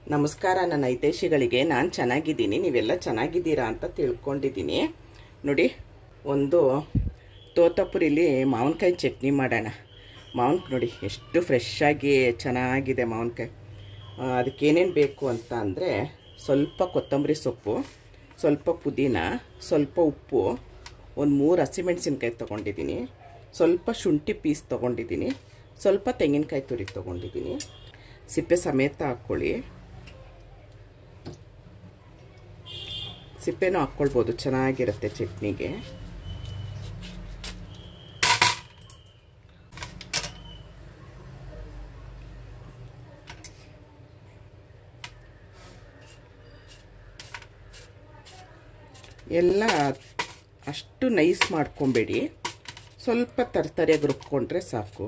ನಮಸ್ಕಾರ ನನ್ನ ಹಿತೈಷಿಗಳಿಗೆ. ನಾನು ಚೆನ್ನಾಗಿದ್ದೀನಿ, ನೀವೆಲ್ಲ ಚೆನ್ನಾಗಿದ್ದೀರಾ ಅಂತ ತಿಳ್ಕೊಂಡಿದ್ದೀನಿ. ನೋಡಿ, ಒಂದು ತೋತಾಪುರಿಲಿ ಮಾವಿನಕಾಯಿ ಚಟ್ನಿ ಮಾಡೋಣ. ಮಾವಿನಕಾಯಿ ನೋಡಿ ಎಷ್ಟು ಫ್ರೆಶ್ ಆಗಿ ಚೆನ್ನಾಗಿದೆ ಮಾವಿನಕಾಯಿ. ಅದಕ್ಕೇನೇನು ಬೇಕು ಅಂತ ಅಂದರೆ ಸ್ವಲ್ಪ ಕೊತ್ತಂಬರಿ ಸೊಪ್ಪು, ಸ್ವಲ್ಪ ಪುದೀನ, ಸ್ವಲ್ಪ ಉಪ್ಪು, ಒಂದು 3 ಹಸಿಮೆಣಸಿನ್ಕಾಯಿ ತೊಗೊಂಡಿದ್ದೀನಿ, ಸ್ವಲ್ಪ ಶುಂಠಿ ಪೀಸ್ ತೊಗೊಂಡಿದ್ದೀನಿ, ಸ್ವಲ್ಪ ತೆಂಗಿನಕಾಯಿ ತುರಿ ತೊಗೊಂಡಿದ್ದೀನಿ. ಸಿಪ್ಪೆ ಸಮೇತ ಹಾಕ್ಕೊಳ್ಳಿ. ಸಿಪ್ಪೆನೂ ಹಾಕ್ಕೊಳ್ಬೋದು, ಚೆನ್ನಾಗಿರುತ್ತೆ ಚಟ್ನಿಗೆ. ಎಲ್ಲ ಅಷ್ಟು ನೈಸ್ ಮಾಡ್ಕೊಬೇಡಿ, ಸ್ವಲ್ಪ ತರತರಿಯಾಗಿ ರುಬ್ಕೊಂಡ್ರೆ ಸಾಕು.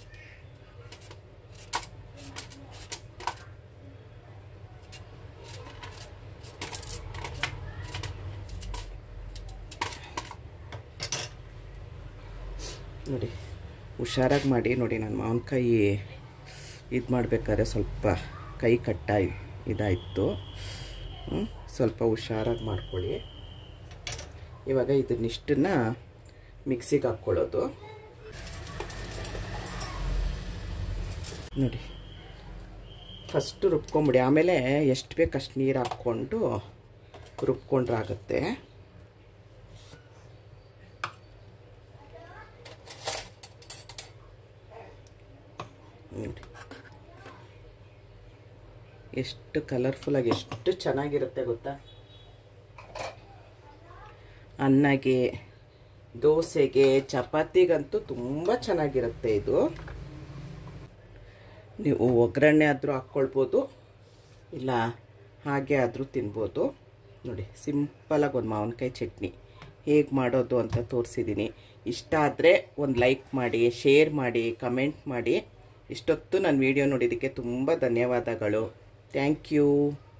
ನೋಡಿ, ಹುಷಾರಾಗಿ ಮಾಡಿ. ನೋಡಿ, ನಾನು ಮಾವಿನಕಾಯಿ ಇದು ಮಾಡಬೇಕಾದ್ರೆ ಸ್ವಲ್ಪ ಕೈ ಕಟ್ಟಾಗಿ ಇದಾಯಿತು. ಸ್ವಲ್ಪ ಹುಷಾರಾಗಿ ಮಾಡ್ಕೊಳ್ಳಿ. ಇವಾಗ ಇದನ್ನಿಷ್ಟನ್ನು ಮಿಕ್ಸಿಗೆ ಹಾಕ್ಕೊಳ್ಳೋದು. ನೋಡಿ, ಫಸ್ಟು ರುಬ್ಕೊಂಬಿಡಿ, ಆಮೇಲೆ ಎಷ್ಟು ಬೇಕು ಅಷ್ಟು ನೀರು ಹಾಕ್ಕೊಂಡು ರುಬ್ಕೊಂಡ್ರೆ ಆಗುತ್ತೆ. ನೋಡಿ ಎಷ್ಟು ಕಲರ್ಫುಲ್ಲಾಗಿ ಎಷ್ಟು ಚೆನ್ನಾಗಿರುತ್ತೆ ಗೊತ್ತಾ. ಅನ್ನಗೆ, ದೋಸೆಗೆ, ಚಪಾತಿಗಂತೂ ತುಂಬ ಚೆನ್ನಾಗಿರುತ್ತೆ ಇದು. ನೀವು ಒಗ್ಗರಣೆ ಆದರೂ ಹಾಕ್ಕೊಳ್ಬೋದು, ಇಲ್ಲ ಹಾಗೆ ಆದರೂ ತಿನ್ಬೋದು. ನೋಡಿ, ಸಿಂಪಲಾಗಿ ಒಂದು ಮಾವಿನಕಾಯಿ ಚಟ್ನಿ ಹೇಗೆ ಮಾಡೋದು ಅಂತ ತೋರಿಸಿದ್ದೀನಿ. ಇಷ್ಟ ಆದರೆ ಒಂದು ಲೈಕ್ ಮಾಡಿ, ಶೇರ್ ಮಾಡಿ, ಕಮೆಂಟ್ ಮಾಡಿ. ಇಷ್ಟೊತ್ತು ನನ್ನ ವಿಡಿಯೋ ನೋಡಿದ್ದಕ್ಕೆ ತುಂಬ ಧನ್ಯವಾದಗಳು. Thank you.